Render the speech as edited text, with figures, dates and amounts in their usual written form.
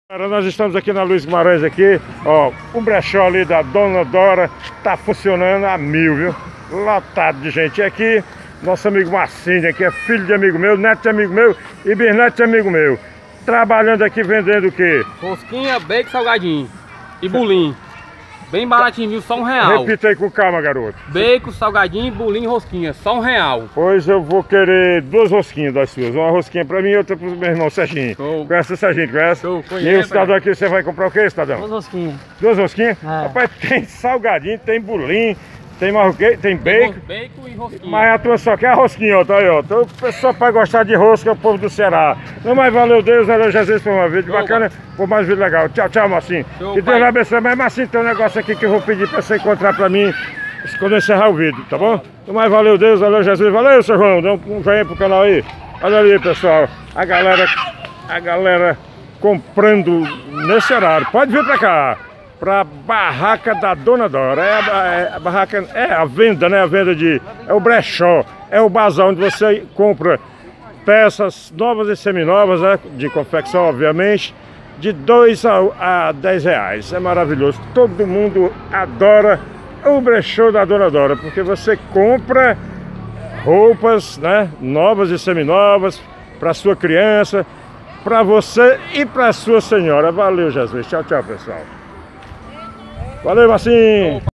Nós estamos aqui na Luiz Guimarães aqui, ó, o brechó ali da Dona Dora tá funcionando a mil, viu? Lotado de gente. E aqui, nosso amigo Marcinho, que é filho de amigo meu, neto de amigo meu e bisneto de amigo meu. Trabalhando aqui vendendo o quê? Rosquinha, bacon, salgadinho e bolinho. Bem baratinho, viu? Só R$1. Repita aí com calma, garoto. Bacon, salgadinho, bolinho e rosquinha, só R$1. Pois eu vou querer duas rosquinhas das suas. Uma rosquinha pra mim e outra pro meu irmão Serginho. Show. Conhece o Serginho, conhece? Show, conheço. E o cidadão aqui, você vai comprar o quê, cidadão? Duas rosquinhas. Duas rosquinhas? É. Rapaz, tem salgadinho, tem bolinho, tem marroquê, tem bacon. Bacon e rosquinha. Mas a tua só quer a rosquinha, ó, tá aí, ó. Então, o pessoal pra gostar de rosca é o povo do Ceará. Não, mas valeu Deus, valeu Jesus por uma vídeo Show, bacana, por mais vídeo legal. Tchau, tchau, Marcinho. Show, Que Deus pai. abençoe. Mas Marcinho, tem um negócio aqui que eu vou pedir pra você encontrar pra mim quando eu encerrar o vídeo, tá bom? Então, mas valeu Deus, valeu Jesus, valeu, seu João. Dá um joinha pro canal aí. Olha ali, pessoal. A galera comprando nesse horário. Pode vir pra cá. Pra barraca da Dona Dora. A barraca é a venda, né? A venda de... É o brechó. É o bazar onde você compra peças novas e seminovas, né? De confecção, obviamente. De 2 a 10 reais. É maravilhoso. Todo mundo adora o brechó da Dona Dora. Porque você compra roupas, né? Novas e seminovas. Pra sua criança. Pra você e pra sua senhora. Valeu, Jesus. Tchau, tchau, pessoal. Valeu, Marcinho!